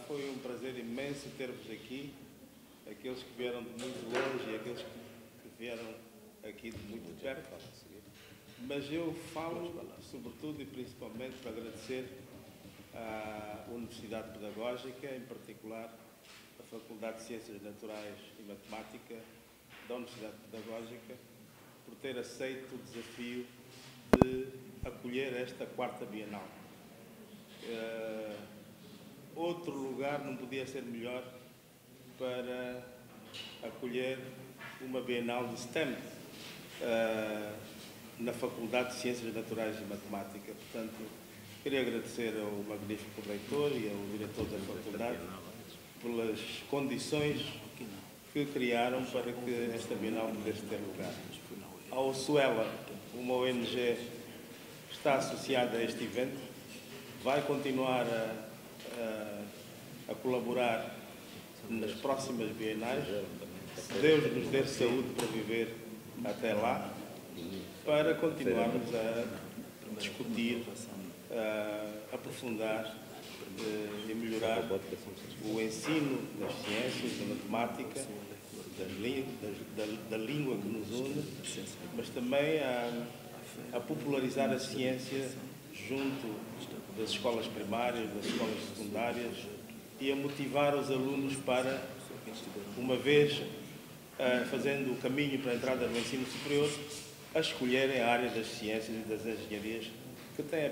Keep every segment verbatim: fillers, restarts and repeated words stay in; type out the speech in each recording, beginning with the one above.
foi um prazer imenso ter-vos aqui, aqueles que vieram de muito longe e aqueles que vieram aqui de muito perto. Mas eu falo, sobretudo e principalmente, para agradecer à Universidade Pedagógica, em particular à Faculdade de Ciências Naturais e Matemática da Universidade Pedagógica, por ter aceito o desafio de acolher esta quarta Bienal. Uh, outro lugar não podia ser melhor para acolher uma Bienal de STEM uh, na Faculdade de Ciências Naturais e Matemática. Portanto, queria agradecer ao magnífico reitor e ao diretor da faculdade pelas condições que criaram para que esta Bienal pudesse ter lugar. Ao Suela, uma O N G que está associada a este evento, vai continuar a, a, a colaborar nas próximas bienais, se Deus nos der saúde para viver até lá, para continuarmos a discutir, a aprofundar e melhorar o ensino das ciências, da matemática, da, da, da língua que nos une, mas também a, a popularizar a ciência junto das escolas primárias, das escolas secundárias e a motivar os alunos para, uma vez uh, fazendo o caminho para a entrada no ensino superior, a escolherem a área das ciências e das engenharias que têm a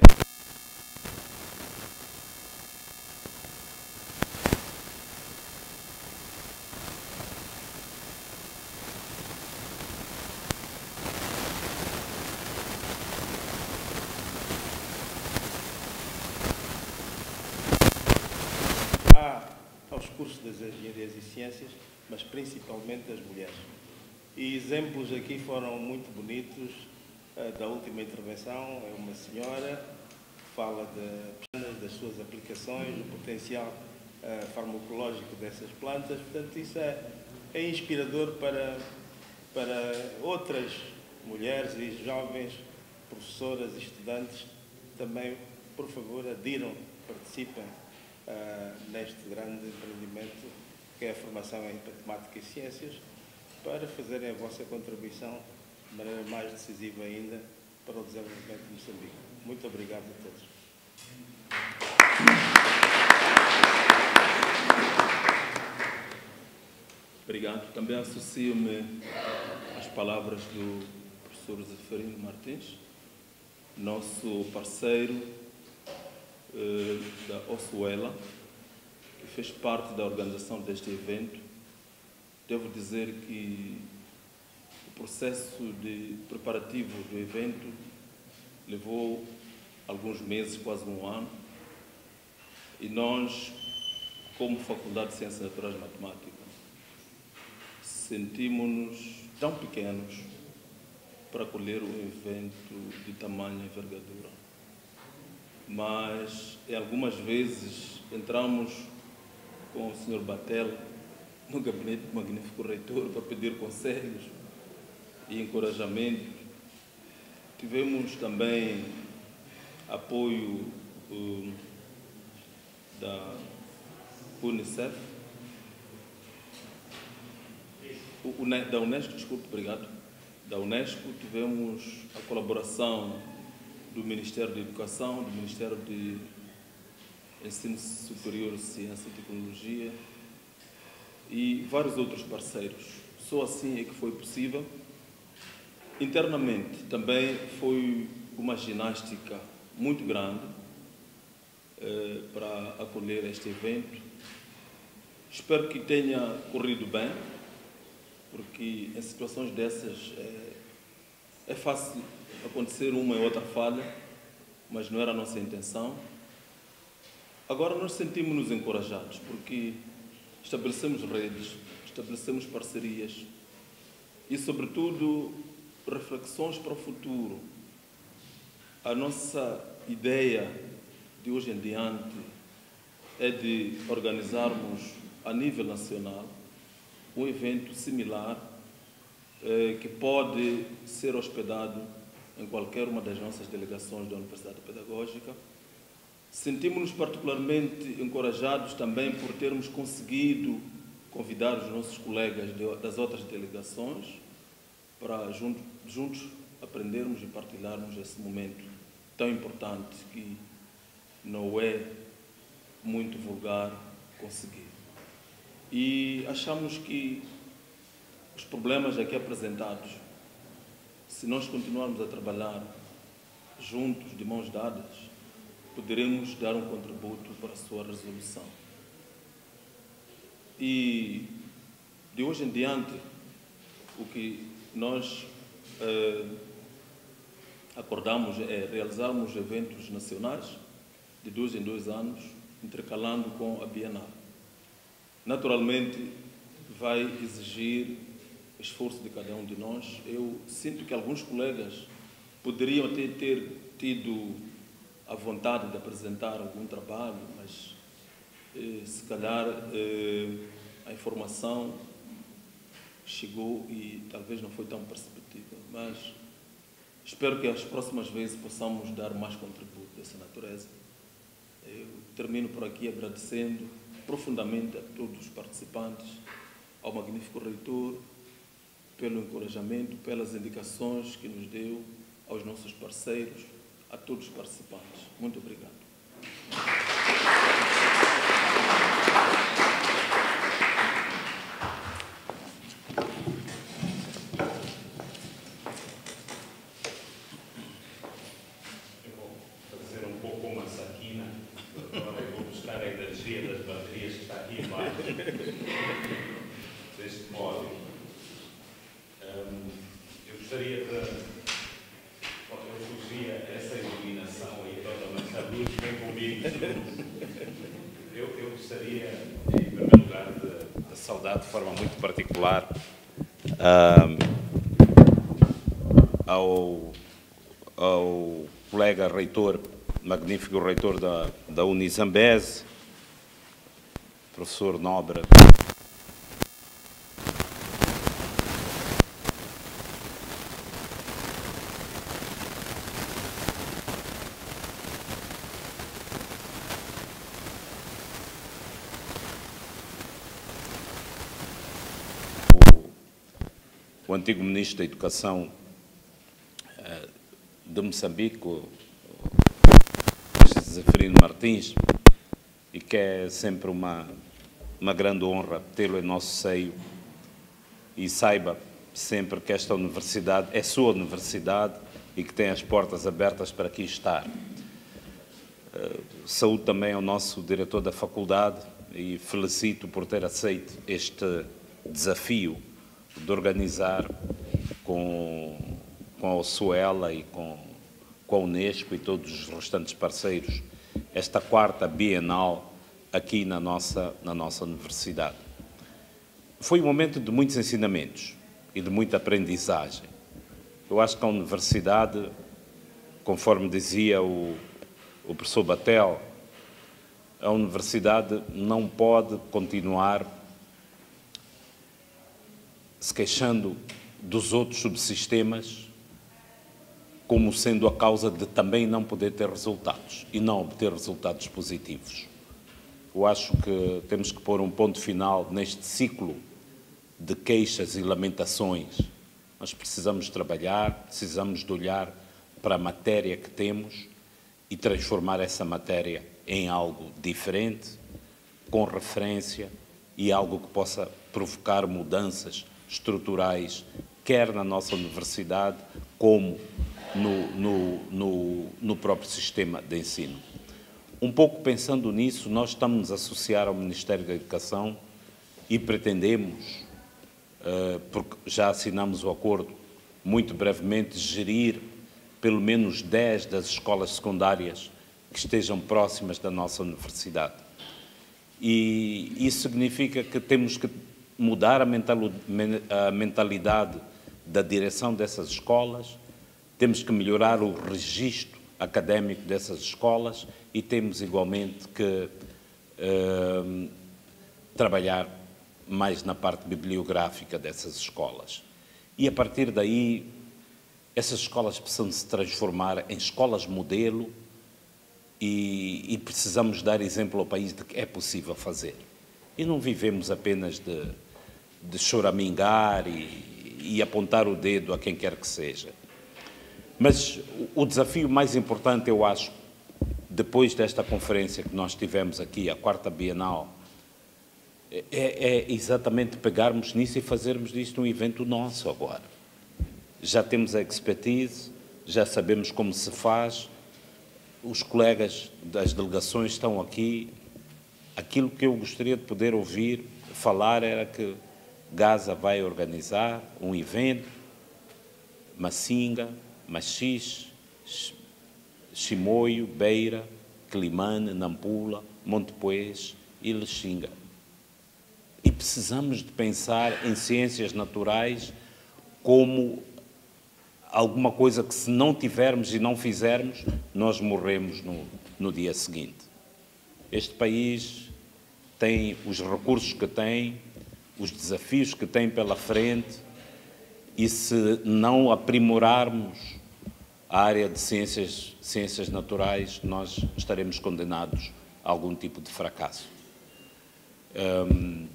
aos cursos das engenharias e ciências, mas principalmente das mulheres. E exemplos aqui foram muito bonitos uh, da última intervenção. É uma senhora que fala de, das suas aplicações, do potencial uh, farmacológico dessas plantas. Portanto, isso é, é inspirador para, para outras mulheres e jovens professoras e estudantes. Também, por favor, adiram, participem Uh, neste grande empreendimento que é a formação em matemática e ciências, para fazerem a vossa contribuição de maneira mais decisiva ainda para o desenvolvimento de Moçambique. Muito obrigado a todos. Obrigado. Também associo-me às palavras do professor Zeferino Martins, nosso parceiro da Ossuela, que fez parte da organização deste evento. Devo dizer que o processo de preparativo do evento levou alguns meses, quase um ano, e nós, como Faculdade de Ciências Naturais e Matemática, sentimos-nos tão pequenos para acolher um evento de tamanha envergadura. Mas, algumas vezes, entramos com o senhor Batel no gabinete do magnífico reitor para pedir conselhos e encorajamento. Tivemos também apoio uh, da Unicef, o, da Unesco, desculpe, obrigado, da Unesco. Tivemos a colaboração do Ministério da Educação, do Ministério de Ensino Superior, Ciência e Tecnologia e vários outros parceiros. Só assim é que foi possível. Internamente também foi uma ginástica muito grande eh, para acolher este evento. Espero que tenha corrido bem, porque em situações dessas é, é fácil acontecer uma e outra falha, mas não era a nossa intenção. Agora nós sentimos-nos encorajados, porque estabelecemos redes, estabelecemos parcerias e, sobretudo, reflexões para o futuro. A nossa ideia de hoje em diante é de organizarmos a nível nacional um evento similar eh, que pode ser hospedado em qualquer uma das nossas delegações da Universidade Pedagógica Sentimos-nos particularmente encorajados também por termos conseguido convidar os nossos colegas de, das outras delegações para juntos, juntos aprendermos e partilharmos esse momento tão importante que não é muito vulgar conseguir. E achamos que os problemas aqui apresentados, se nós continuarmos a trabalhar juntos, de mãos dadas, poderemos dar um contributo para a sua resolução. E de hoje em diante, o que nós eh, acordamos é realizarmos eventos nacionais de dois em dois anos, intercalando com a Bienal. Naturalmente, vai exigir esforço de cada um de nós. Eu sinto que alguns colegas poderiam ter, ter tido a vontade de apresentar algum trabalho, mas eh, se calhar eh, a informação chegou e talvez não foi tão perceptível, mas espero que as próximas vezes possamos dar mais contributo dessa natureza. Eu termino por aqui agradecendo profundamente a todos os participantes, ao magnífico reitor, pelo encorajamento, pelas indicações que nos deu, aos nossos parceiros, a todos os participantes. Muito obrigado. Eu vou fazer um pouco uma saquina, agora eu vou buscar a energia das baterias que está aqui embaixo, deste pódio. Um, eu gostaria de... Eu fugia essa iluminação e toda, mas a luz vem comigo. Eu, eu gostaria, em primeiro lugar, de, de saudar de forma muito particular um, ao, ao colega reitor, magnífico reitor da, da Unizambese, professor Nobre, o antigo ministro da Educação de Moçambique, o Zeferino Martins, e que é sempre uma, uma grande honra tê-lo em nosso seio, e saiba sempre que esta universidade é sua universidade e que tem as portas abertas para aqui estar. Saúdo também ao nosso diretor da faculdade e felicito por ter aceito este desafio de organizar com, com a Suela e com, com a Unesco e todos os restantes parceiros esta quarta Bienal aqui na nossa, na nossa universidade. Foi um momento de muitos ensinamentos e de muita aprendizagem. Eu acho que a universidade, conforme dizia o, o professor Batel, a universidade não pode continuar se queixando dos outros subsistemas como sendo a causa de também não poder ter resultados e não obter resultados positivos. Eu acho que temos que pôr um ponto final neste ciclo de queixas e lamentações. Nós precisamos trabalhar, precisamos de olhar para a matéria que temos e transformar essa matéria em algo diferente, com referência e algo que possa provocar mudanças estruturais, quer na nossa universidade, como no, no, no, no próprio sistema de ensino. Um pouco pensando nisso, nós estamos nos a associar ao Ministério da Educação e pretendemos, uh, porque já assinamos o acordo, muito brevemente, gerir pelo menos dez das escolas secundárias que estejam próximas da nossa universidade. E isso significa que temos que mudar a mentalidade da direção dessas escolas, temos que melhorar o registro académico dessas escolas e temos igualmente que uh, trabalhar mais na parte bibliográfica dessas escolas. E a partir daí, essas escolas precisam se transformar em escolas modelo e, e precisamos dar exemplo ao país de que é possível fazer. E não vivemos apenas de, de choramingar e, e apontar o dedo a quem quer que seja. Mas o desafio mais importante, eu acho, depois desta conferência que nós tivemos aqui, a quarta Bienal, é, é exatamente pegarmos nisso e fazermos disto um evento nosso agora. Já temos a expertise, já sabemos como se faz, os colegas das delegações estão aqui. Aquilo que eu gostaria de poder ouvir falar era que Gaza vai organizar um evento, Massinga, Machixe, Chimoio, Beira, Climane, Nampula, Montepuez e Lexinga. E precisamos de pensar em ciências naturais como alguma coisa que, se não tivermos e não fizermos, nós morremos no, no dia seguinte. Este país tem os recursos que tem, os desafios que tem pela frente, e se não aprimorarmos a área de ciências, ciências naturais, nós estaremos condenados a algum tipo de fracasso. Hum,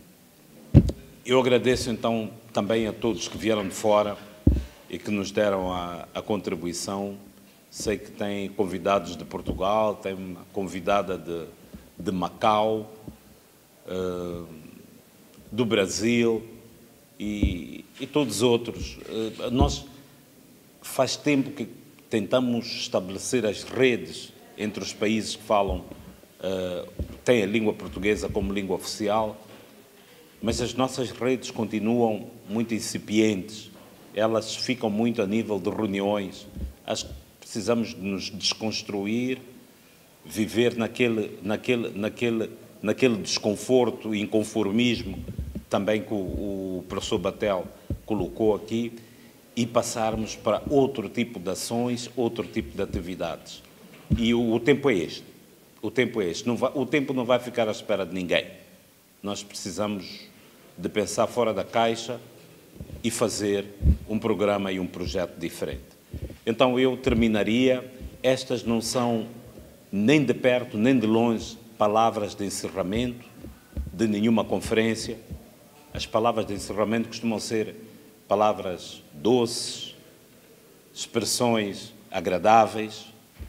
eu agradeço então também a todos que vieram de fora e que nos deram a, a contribuição. Sei que tem convidados de Portugal, tem uma convidada de, de Macau, uh, do Brasil e, e todos os outros. Uh, nós faz tempo que tentamos estabelecer as redes entre os países que falam, uh, têm a língua portuguesa como língua oficial, mas as nossas redes continuam muito incipientes. Elas ficam muito a nível de reuniões. Acho que precisamos de nos desconstruir, viver naquele, naquele, naquele, naquele desconforto e inconformismo também que o, o professor Batel colocou aqui, e passarmos para outro tipo de ações, outro tipo de atividades. E o, o tempo é este. O tempo é este. Não vai, o tempo não vai ficar à espera de ninguém. Nós precisamos de pensar fora da caixa e fazer um programa e um projeto diferente. Então eu terminaria, estas não são nem de perto nem de longe palavras de encerramento de nenhuma conferência. As palavras de encerramento costumam ser palavras doces, expressões agradáveis,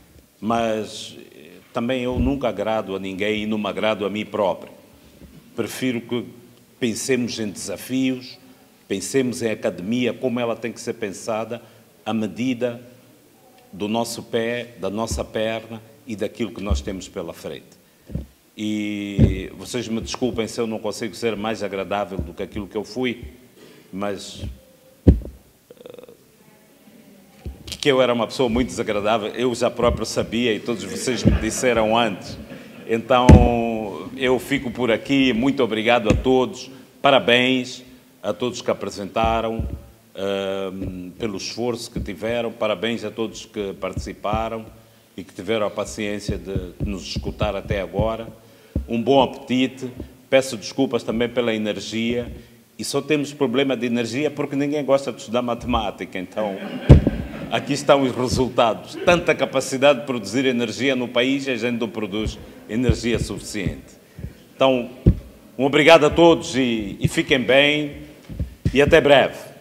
mas também eu nunca agrado a ninguém e não me agrado a mim próprio. Prefiro que pensemos em desafios, pensemos em academia, como ela tem que ser pensada à medida do nosso pé, da nossa perna e daquilo que nós temos pela frente. E vocês me desculpem se eu não consigo ser mais agradável do que aquilo que eu fui, mas uh, que eu era uma pessoa muito desagradável, eu já próprio sabia e todos vocês me disseram antes. Então, eu fico por aqui. Muito obrigado a todos. Parabéns a todos que apresentaram, uh, pelo esforço que tiveram. Parabéns a todos que participaram e que tiveram a paciência de nos escutar até agora. Um bom apetite. Peço desculpas também pela energia. E só temos problema de energia porque ninguém gosta de estudar matemática. Então, aqui estão os resultados. Tanta capacidade de produzir energia no país e a gente não produz energia suficiente. Então, um obrigado a todos e, e fiquem bem e até breve.